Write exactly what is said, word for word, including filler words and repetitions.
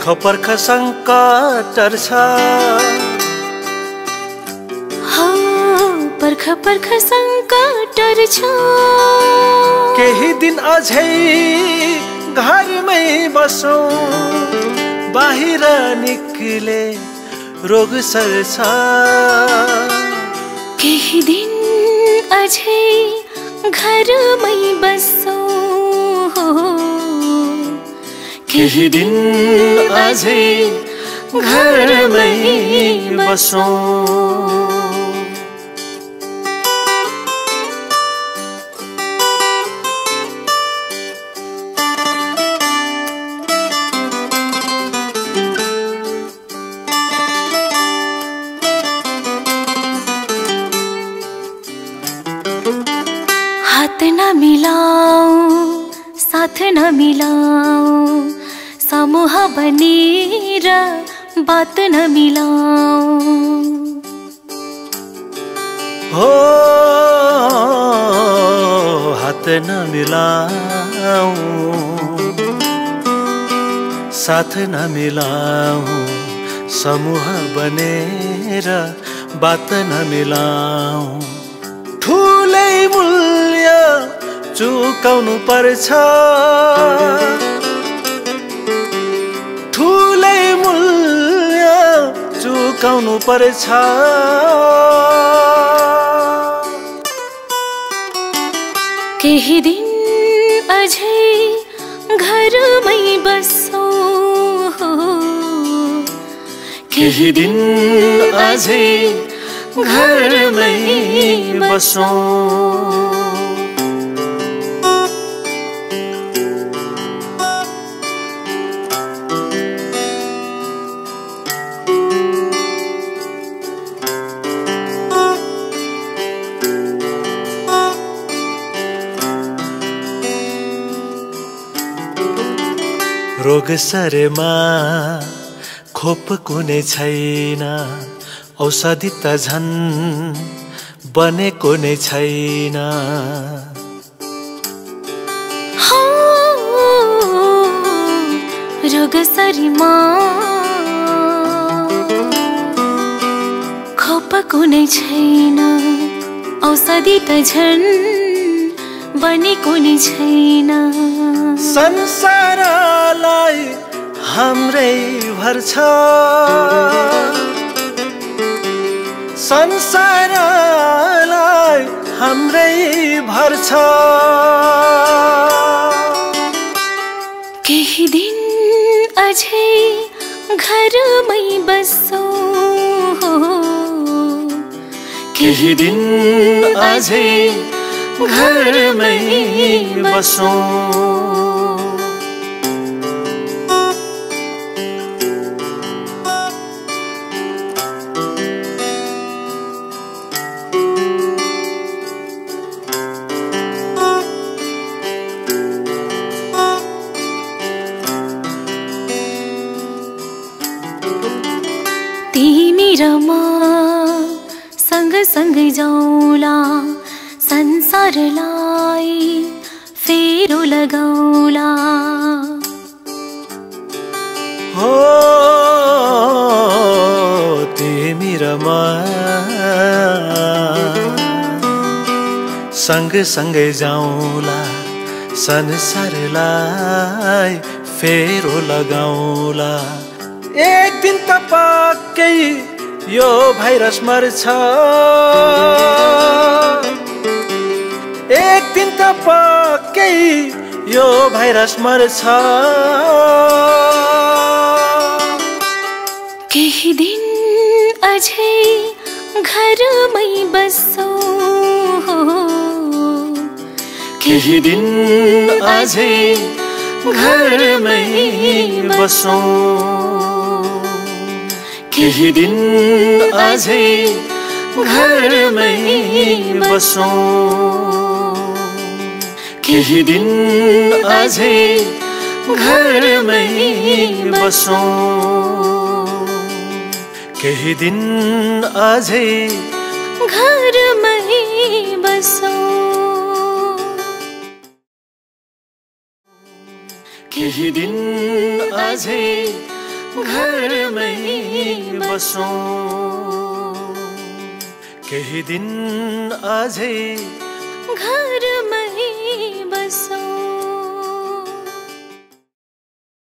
पर्ख सङ्कट छ हो पर्ख पर्ख सङ्कट छ केही दिन अझै घरमै बसौँ बाहिर निक्ले रोग सर्छ केही दिन अझै घरमै बसौँ केही दिन अझै घरमै बसौँ हात न मिलाऊं साथ न मिलाऊं समूह बनेर बात न मिलाऊं हो हात न मिलाऊं साथ न मिलाऊं समूह बनेर बात न मिलाऊं ठुलै मूल्य चुकाउनु पर्छ ठुलै मूल्य चुकाउनु पर्छ केही दिन अझै घरमै बसौँ केही दिन अझै घरमै बसौँ रोग सरेमा खोप कुनै छैन औषधि त झन् बनेको नै छैन हो रोग सरीमा खोप कुनै छैन औषधि त झन् बनेको नै छैन संसारलाई हाम्रै भर छ संसारलाई हाम्रै भर छ केही दिन अझै घरमै बसौँ केही दिन अझै घरमै बसौँ तिमी र म सँगसँगै जाउँला संसारलाई फेरो लगाउला हो तिमी र म सँगसँगै जाउँला संसारलाई फेरो लगाउला एक दिन त पक्कै यो भाइरस मर्छ एक दिन त पक्कै यो भाइरस मर्छ केही दिन अझै घरमै बसौँ केही दिन अझै घरमै बसौँ केही दिन अझै घरमै बसौँ केही दिन अझै घरमै बसौँ केही दिन अझै घरमै बसौँ केही दिन अझै घरमै बसौँ। केही दिन अझै घरमै बसौँ।